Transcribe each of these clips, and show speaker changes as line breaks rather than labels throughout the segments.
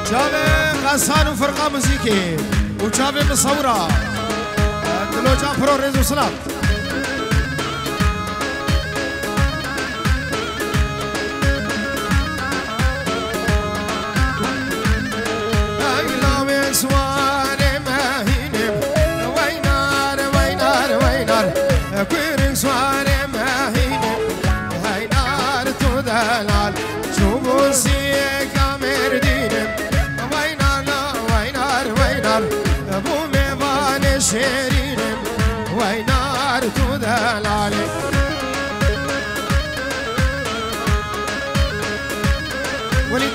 جاوه غسان و فرقه موزیکی و جاوه مصوره دلو جان پرو رزو سلام شيرينم وينار تدلالي وليد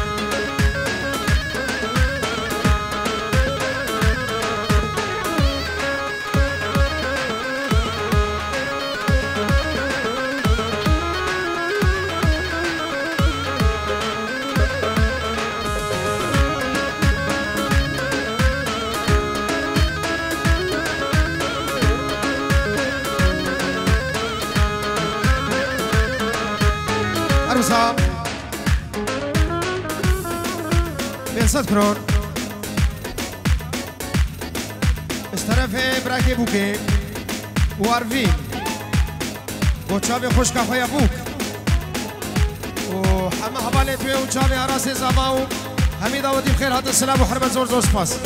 عروسا بينصد كرون استرف براكي بوكي وارفين وچاوي خوشكا خويا بوك وحما حبالي توي وچاوي عراسي زاماو حميد اودي بخير هذا السلام وحرمت زور زور سپاس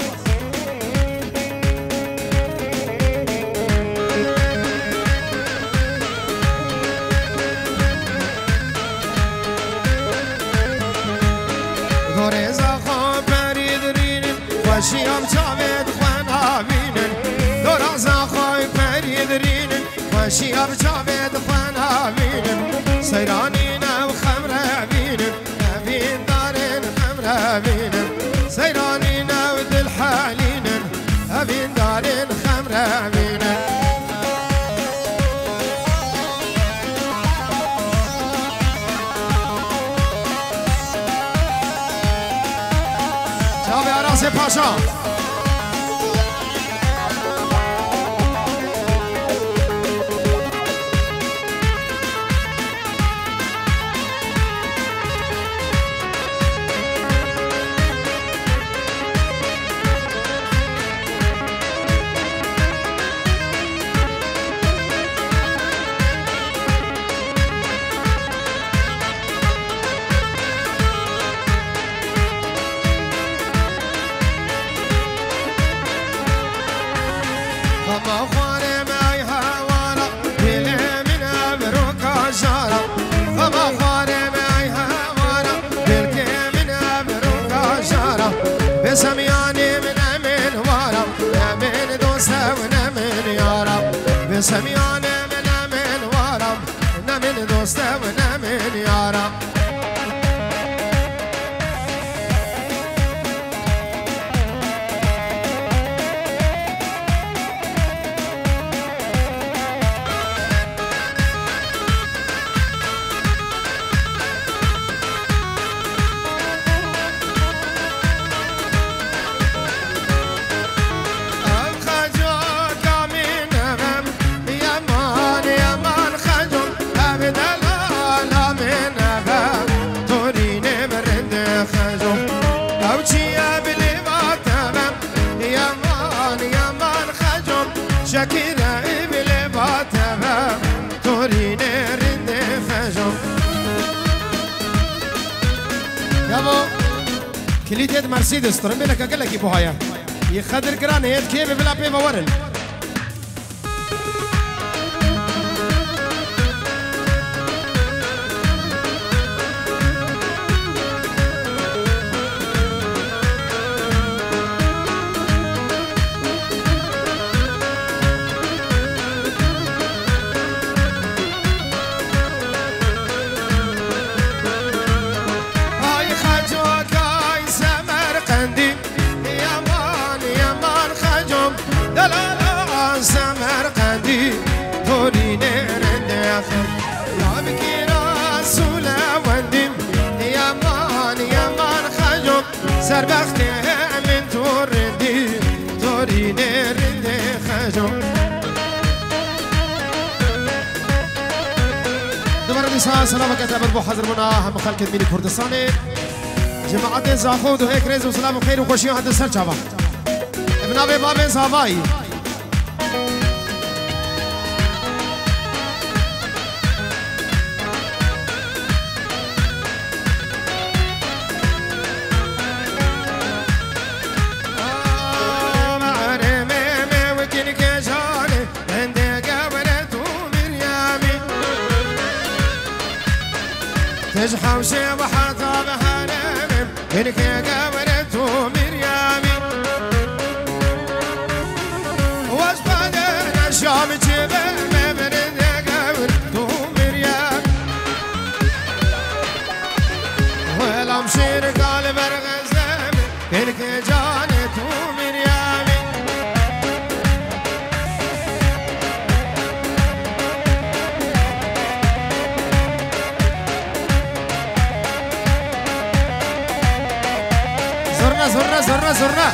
دوريزا خو بريدرين وشيام جاويد خوانا بينن دوريزا خو بريدرين وشيام جاويد خوانا بينن سيرانينا وخمرة بينن أبين دارين خمرة بينن سيرانينا ودل حالينن أبين دارين خمرة بينن C'est pas ça. سمياني من أمين ورا أمين دوسة ونمين يا رب سمياني من أمين ورا نمين دوسة ونمين يا رب شكينا إبلي باتها توريني رند خجم يابو كليتيت مرسيدس ترمي لك أقول لك يبوهايا يخدر قراني يد كيف بلا بيبا ورن سمرقندي توريني رندخل يا بكيرا سولا وندم يا مان خجم سربختي من توردي توريني رندخل دمر النساء سلامك أتابر بو حضر منا هم خلق ميني كردستاني جماعة زاخود وهيك ريز وسلام وخير وخوشي هذا السر شباب ابن ابي بابين صافاي
تجحوشي وحطى بهنم إنك يا قبرت ومريامي واش بعدين الشام جبل مبرد يا قبرت ومريامي ولا مشير قال برغزم إنك جانت ومريامي
زرنا زرنا زرنا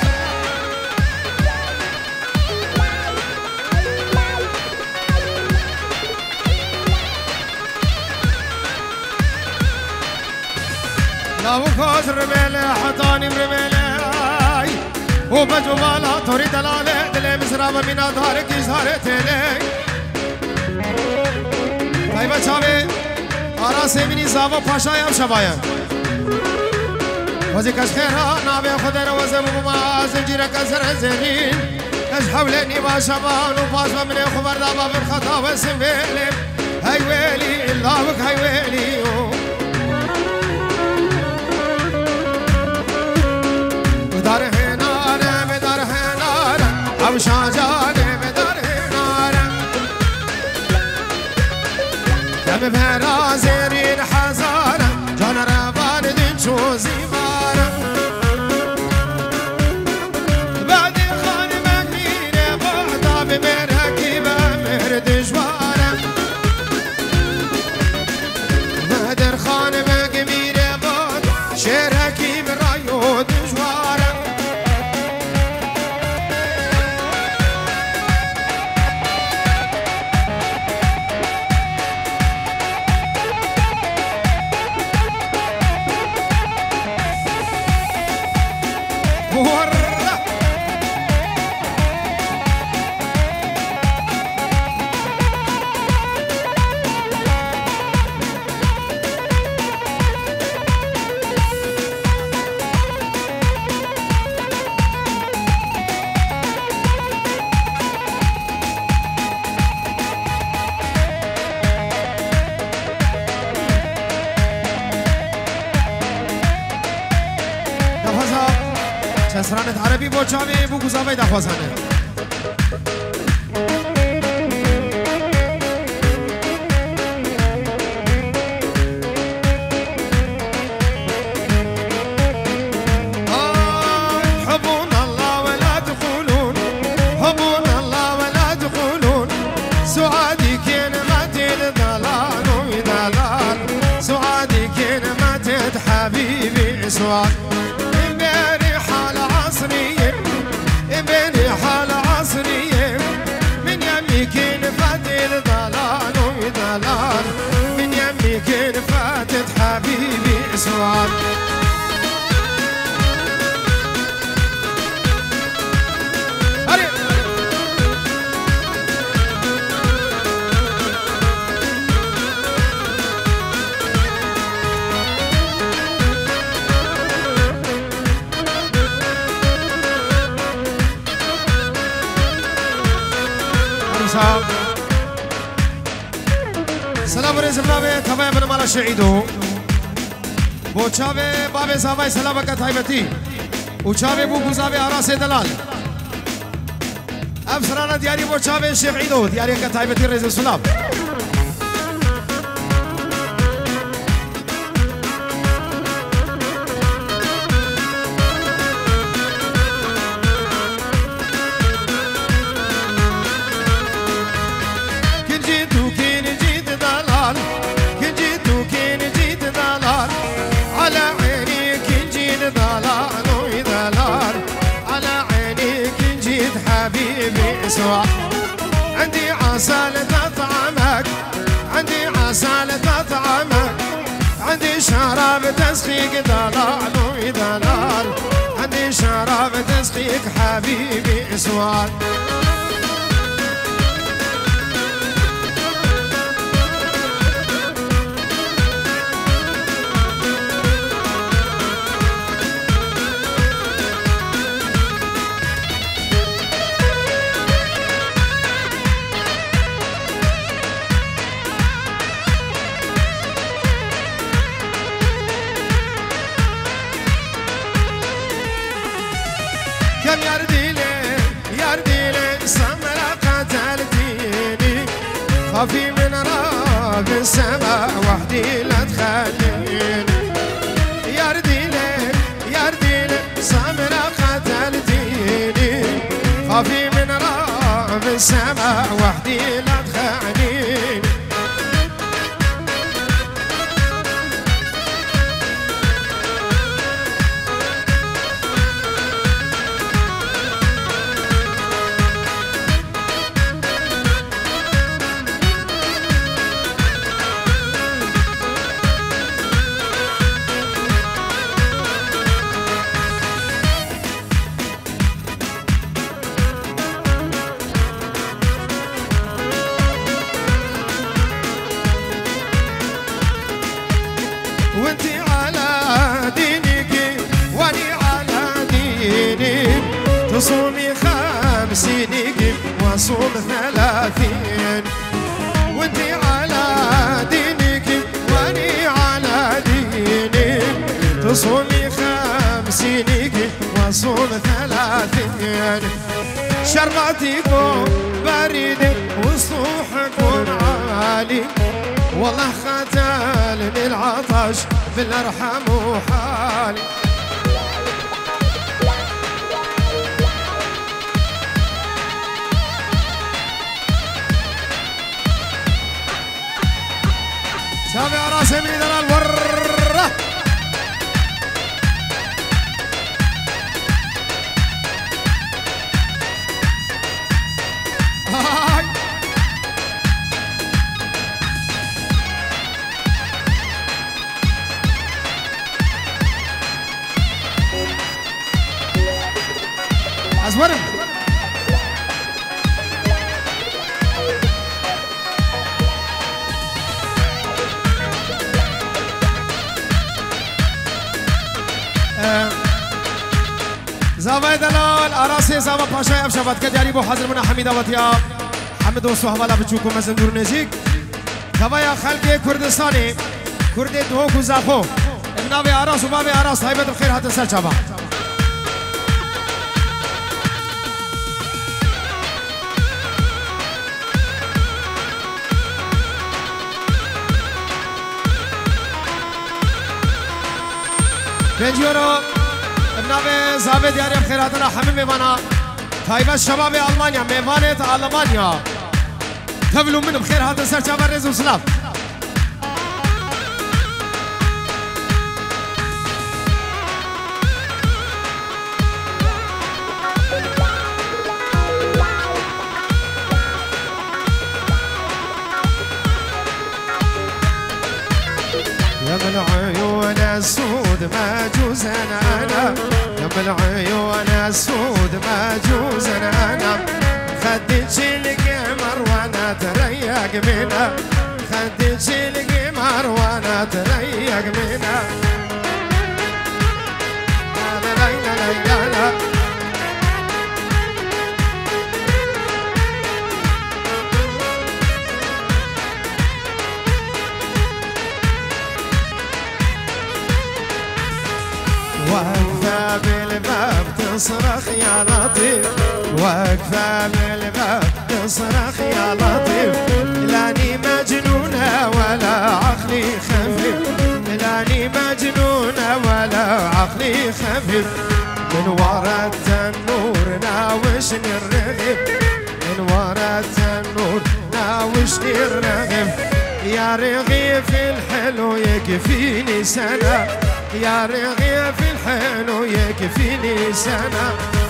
لو كوز رميلة حطاني برميلة وبجوالا توري دلالة دلي مزرابة من دارك يزهرت لي
طيبة شابي آراسي مني زاوا پاشا يام شبايان وزي كاش خيرها نابي خدر وزم وما زنجيرك أزر زنين كاش حولني باشبان وباشبا من خبر دابا بالخطا واسم ويلي هاي ويلي اللهوك هاي ويلي ودار هنارة بدار هنارة أو شاجانة بدار هنارة دم بهرا زيرين حزارة جان ربان دين شو زيمارة بعد خان مكينة بعدا بمرهكي بمهر دجوارة مهدر خان مكينة بعد شيرهكي برايو دجوارة سرانت عربي بوچاوي بو گزاوي دخوازانه
حبون الله ولا تقولون حبون الله ولا تقولون سعادي كين ما تد ضلال ودلال سعادي كين ما تد حبيبي سعاد بني حال عصرية من يمي كين فاتت ضلال وضلال من يمي كين فاتت حبيبي سواد
سلام رزم نابه تبای من مالا شعیدو بو چاوه بابه زاوای سلام کا تایبتی او چاوه بو گزاوه آراس دلال افسرانا دیاری بو چاوه شیخ عیدو دیاری کا تایبتی رزم سلام
عندي عسالة طعمك عندي عسالة طعمك عندي شراب تسخيق ضلال
حبيبي اسوار. كم يرديلي سمرة قتلتيني خافي من راب السما وحدي لا تخليني. يرديلي سمرة قتلتيني خافي من راب السما وحدي لا تخليني. وانتي على دينك واني على ديني تصومي 50 واصوم 30. وانتي على دينك واني على ديني تصومي 50 واصوم 30. شرباتكم بريد وصوحكم عالي والله ختالني العطش بالارحم وحالي. تابع راسي من دلال ورة أزورم زاوية دلال أراسي زاوية باشا شبات كدياري بو حضر منا حميدة وطياب حمد وصحبه لا بتشوفكم مزن دور نزيك زاوية خلقي كردستاني كردي دوك وزاخو ابنابي أراس وبابي أراس هايبة الخير هات السر شباب. بنجيورو ابنابي زابي دياري بخيراتنا حمي ميوانا طيبة شباب ألمانيا ميوانة ألمانيا تبلو من بخير هذا السر شباب رزو سلاف. يا من عيون السود ما جوز انا يا من عيون السود ما جوز انا خدتش القمر وانا تريق منها خدتش القمر وانا تريق منها. لا لا لا لا لا واقفة بالباب تصرخ يا لطيف واقفة بالباب تصرخ يا لطيف لاني مجنونة ولا عقلي خفيف لاني مجنونة ولا عقلي خفيف. من ورا التنور ناوشني الرغيف من ورا التنور ناوشني الرغيف. يا رغيف الحلو يكفيني سنة يا رغيف الحلو يكفيني سنة